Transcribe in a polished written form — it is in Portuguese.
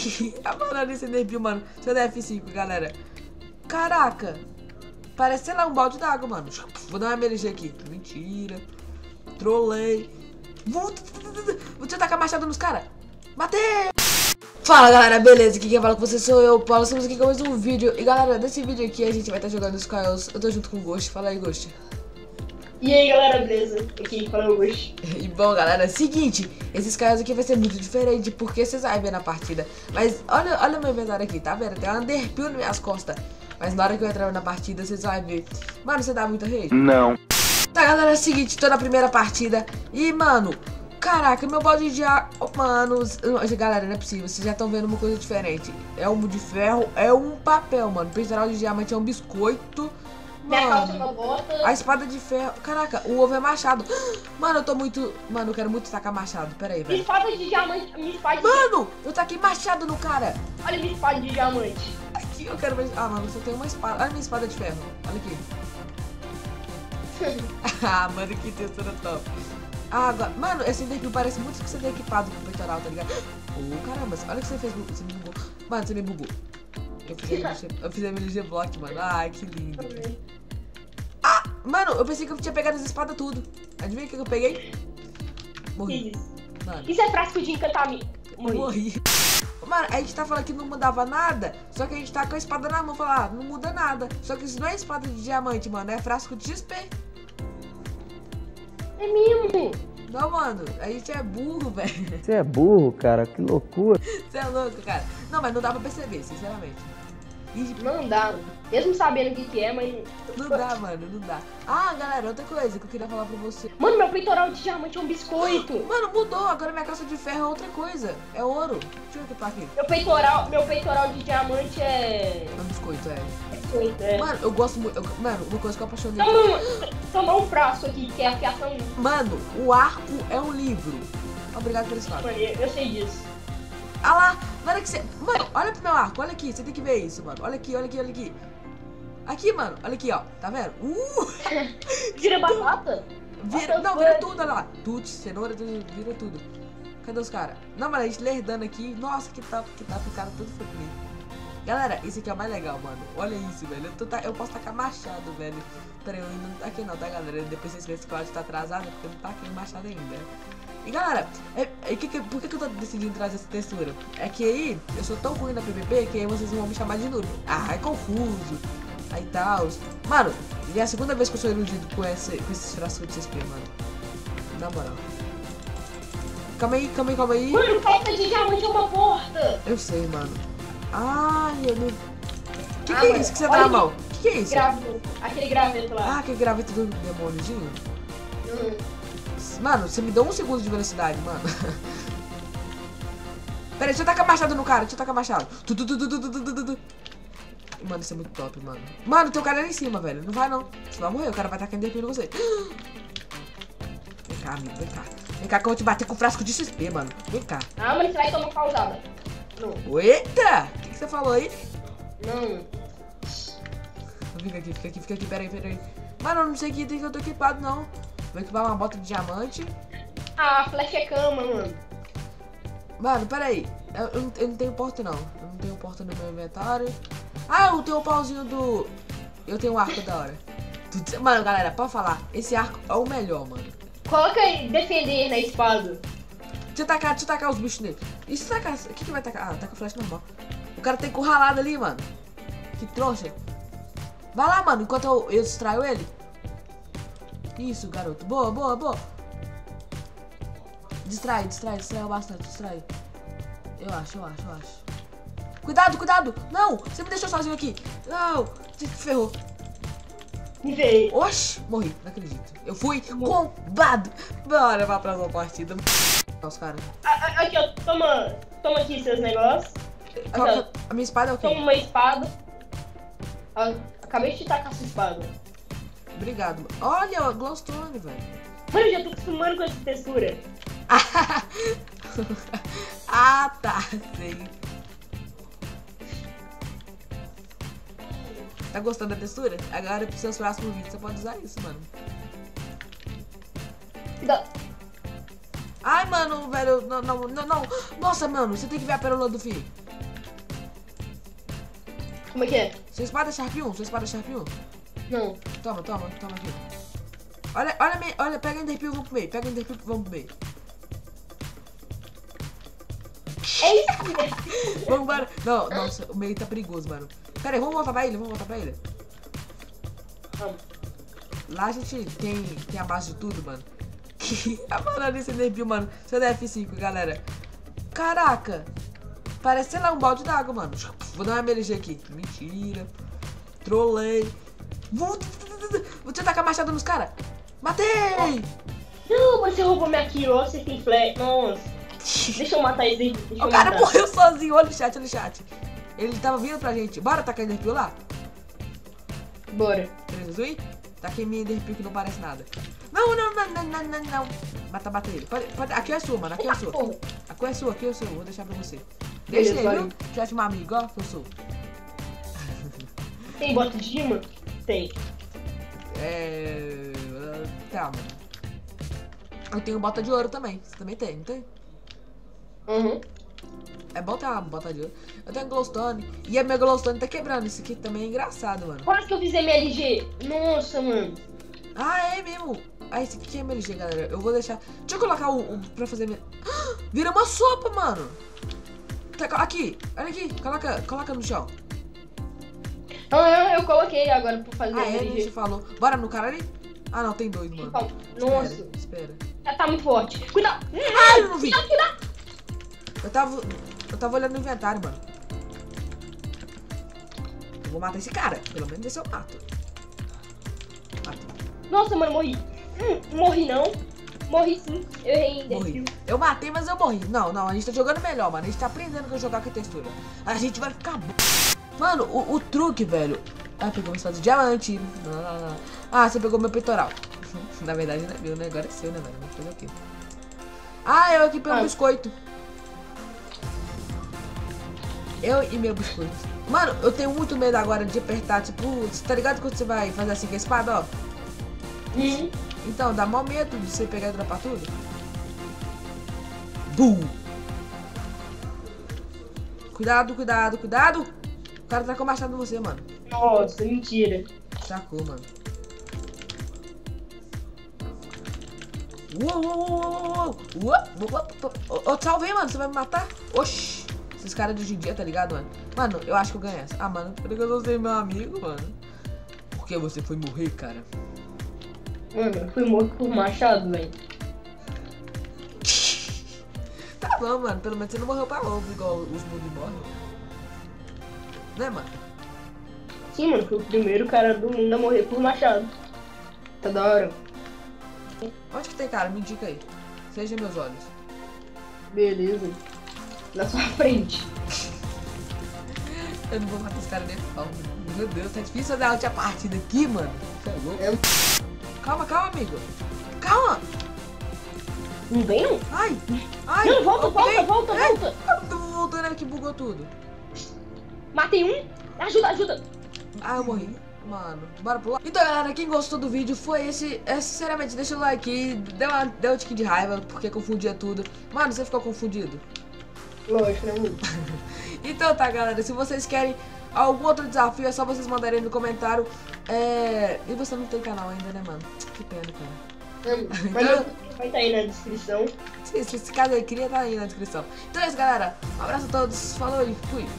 Mano, esse nervio, mano. Seu DF5, galera. Caraca. Parece, sei lá, um balde d'água, mano. Vou dar uma MLG aqui. Mentira. Trolei. Vou tentar tacar machado nos caras. Matei! Fala, galera, beleza? Aqui quem fala com vocês sou eu, Paulo. Estamos aqui com mais um vídeo. E, galera, nesse vídeo aqui a gente vai estar jogando Skyros. Eu tô junto com o Ghost. Fala aí, Ghost. E aí, galera, beleza? Aqui fala o Ghost. E, bom, galera, seguinte. Esse Skyros aqui vai ser muito diferente, porque vocês vão ver na partida. Mas olha o meu inventário aqui, tá vendo? Tem uma Underpill nas minhas costas. Mas na hora que eu entrar na partida, vocês vão ver. Mano, você dá muita rage? Não. Tá, galera, é o seguinte, tô na primeira partida. E, mano, caraca, meu balde de água. Mano, galera, não é possível. Vocês já estão vendo uma coisa diferente. É um de ferro, é um papel, mano. O penteral de diamante é um biscoito. Minha calça é Mano, uma bota. a espada de ferro. Caraca, o ovo é machado. Mano, eu tô muito. Mano, eu quero muito tacar machado. Pera aí, Minha velho. espada de diamante. Minha espada de... Mano, eu taquei machado no cara. Olha minha espada de diamante. Aqui, eu quero ver. Ah, mano, só tem uma espada. Olha minha espada de ferro. Olha aqui. Ah, mano, que textura top. Ah, agora... Mano, esse Enderpeel parece muito que você tem equipado com o peitoral, tá ligado? Oh, caramba, olha o que você fez. Você me bugou. Mano, você me bugou. Eu fiz a MLG Block, mano. Ai, que lindo. Ah, mano, eu pensei que eu tinha pegado as espadas tudo. Adivinha o que eu peguei? Morri. Isso. Mano, Isso é frasco de encantamento. eu morri. Mano, a gente tá falando que não mudava nada, só que a gente tá com a espada na mão, falar, não muda nada. Só que isso não é espada de diamante, mano, é frasco de XP. É mesmo. Não, mano, a gente é burro, velho. Você é burro, cara, que loucura. Você é louco, cara. Não, mas não dá pra perceber, sinceramente. E Não dá. Mesmo sabendo o que é, mas... não dá, mano, não dá. Ah, galera, outra coisa que eu queria falar pra você. Mano, meu peitoral de diamante é um biscoito. Mano, mudou, agora minha calça de ferro é outra coisa. É ouro. Deixa eu ver o que tá aqui. Meu peitoral de diamante é... É um biscoito, é. É biscoito, é. Mano, eu gosto muito. Mano, uma coisa que eu apaixonei. Toma um frasco aqui, que é a fiação 1. Mano, o arco é um livro. Obrigado por isso, Mano, eu sei disso. Ah lá, na hora que você... Mano, olha pro meu arco, olha aqui, você tem que ver isso, mano. Olha aqui, olha aqui, olha aqui. Aqui, mano, olha aqui, ó. Tá vendo? Vira batata? Vira, não, vira tudo, olha lá. Tudo, cenoura, vira tudo. Cadê os caras? Não, mano, a gente lerdando aqui. Nossa, que top, o cara todo feliz. Galera, isso aqui é o mais legal, mano. Olha isso, velho. Eu posso tacar machado, velho. Peraí, eu ainda não taquei não, tá, galera? Depois vocês veem que o áudio tá atrasado, porque eu não taquei machado ainda. E galera, por que eu tô decidindo trazer essa textura? É que aí, eu sou tão ruim na PVP que aí vocês vão me chamar de noob. Ah, é confuso. Aí tal. Mano, e é a segunda vez que eu sou iludido com esses frascos de XP, mano. Na moral. Calma aí. Mano, falta de diamante é uma porta. Eu sei, mano. Ai, eu não... Que é mano, isso que você tá na mão? Que é isso? Aquele graveto lá. Ah, aquele graveto do demôniozinho? Mano, você me deu 1 segundo de velocidade, mano. Pera aí, deixa eu tacar machado no cara, deixa eu tacar machado. Mano, isso é muito top, mano. Mano, tem um cara ali em cima, velho. Não vai, não. Você vai morrer, o cara vai tacar Enderpeel em você. Vem cá, amigo, vem cá. Vem cá que eu vou te bater com frasco de XP, mano. Vem cá. Ah, mas você vai tomar pausada. Não. Eita! O que você falou aí? Não. Fica aqui, pera aí. Mano, eu não sei que item que eu tô equipado, não. Vou equipar uma bota de diamante. Ah, flecha é cama, mano. Mano, pera aí. Eu não tenho porta, não. Eu não tenho porta no meu inventário. Ah, eu tenho o pauzinho do... Eu tenho um arco da hora. Mano, galera, pode falar. Esse arco é o melhor, mano. Coloca aí, defender na espada. Deixa eu tacar os bichos nele. E se tacar... O que vai tacar? Ah, taca flecha normal. O cara tem encurralado ali, mano. Que trouxa. Vai lá, mano, enquanto eu distraio ele. Isso, garoto. Boa. Distrai bastante, distrai. Eu acho. Cuidado. Não, você me deixou sozinho aqui. Não, você ferrou. Me veio. Oxi, morri, não acredito. Eu fui combado. Bora pra próxima partida. Os caras. Aqui, ó, toma aqui seus negócios. A minha espada é o quê? Toma uma espada. Acabei de te tacar essa espada. Obrigado. Olha, glowstone, velho. Mano, eu já tô acostumando com essa textura. Ah, tá, sei. Tá gostando da textura? Agora pros seus próximos vídeos você pode usar isso, mano. Ai, mano, velho, não. Nossa, mano, você tem que ver a pérola do fim. Como é que é? Sua espada é Sharp 1, sua espada é Sharp 1. Não. Toma aqui. Olha, pega o Enderpeel e vamos pro meio. Pega o Enderpeel e vamos pro meio. É isso, Vamos embora. Não, nossa, o meio tá perigoso, mano. Pera aí, vamos voltar pra ilha, Vamos. Lá a gente tem a base de tudo, mano. A mano desse Enderpeel, mano. Seu DF5, galera. Caraca. Parece, sei lá, um balde d'água, mano. Vou dar uma MLG aqui. Mentira. Trolei. Vou te tacar machado nos caras. Matei! Não, você roubou minha kill, você tem flash. Nossa. Deixa eu matar ele. O cara morreu sozinho. Olha o chat. Ele tava vindo pra gente. Bora tacar Enderpeel lá? Bora. 3, 2, 1. Taquei minha Enderpeel que não parece nada. Não. Mata ele. Pode. Aqui é sua, mano. Aqui é sua. Aqui é sua. Vou deixar pra você. Deixa ele, viu? Já te um amigo, ó. Que eu sou. Tem bota de imã? Tem. Tá, mano. Eu tenho bota de ouro também. Você também tem, não tem? Uhum. É bom ter uma bota de ouro. Eu tenho glowstone. E a minha glowstone tá quebrando. Isso aqui também é engraçado, mano. Quase que eu fiz MLG. Nossa, mano. Ah, é mesmo? Ah, esse aqui é MLG, galera. Eu vou deixar... Deixa eu colocar o pra fazer... Vira uma sopa, mano. Aqui. Olha aqui. Coloca no chão. Ah, eu coloquei agora pra fazer MLG. Você falou. Bora no cara ali? Ah, não. Tem 2, mano. Nossa. Espera. Já tá muito forte. Cuidado. Ah, eu não vi. Eu tava olhando no inventário, mano. Eu vou matar esse cara. Pelo menos esse eu mato. Nossa, mano, morri. Morri não. Morri sim. Eu errei ainda. Morri. Eu matei, mas eu morri. Não, a gente tá jogando melhor, mano. A gente tá aprendendo a jogar com a textura. A gente vai ficar bom. Mano, o truque, velho. Ah, pegou uma espada de diamante. Não. Ah, você pegou meu peitoral. Na verdade, não é meu, né? Agora é seu, né, velho? Vou fazer o quê? Ah, eu aqui pelo biscoito. Eu e meu biscoito. Mano, eu tenho muito medo agora de apertar, tipo, você tá ligado quando você vai fazer assim com a espada, ó? Então, dá mó medo de você pegar e dropar tudo. Bum! Cuidado. O cara tacou machado em você, mano. Nossa, mentira. Tacou, mano. Uou. Eu te salvei, mano. Você vai me matar? Oxi. Esses caras de hoje em dia, tá ligado, mano? Mano, eu acho que eu ganhei essa. Ah, mano, porque eu não sei meu amigo, mano. Por que você foi morrer, cara? Mano, eu fui morto por machado, velho. Tá bom, mano. Pelo menos você não morreu pra lobo, igual os mundo morrem. Né, mano? Sim, mano, foi o primeiro cara do mundo a morrer por machado. Tá da hora. Onde que tem cara? Me indica aí. Seja meus olhos. Beleza. Na sua frente. Eu não vou matar esse cara nem pau. Meu Deus, tá difícil fazer a última partida aqui, mano. Você é louco? Calma, amigo. Calma. Não vem, não? Ai. Não, volta. Eu tô voltando aqui, bugou tudo. Matei um. Ajuda. Ah, eu morri. Mano, bora pular. Então, galera, quem gostou do vídeo foi esse. Sinceramente, deixa o like aí. Deu um tique de raiva, porque confundia tudo. Mano, você ficou confundido? Lógico, né, mano? Então tá, galera, se vocês querem algum outro desafio, é só vocês mandarem no comentário. E você não tem canal ainda, né, mano? Que pena, cara. Mas então, vai estar aí na descrição. Se caso aí queria, tá aí na descrição. Então é isso, galera. Um abraço a todos. Falou e fui.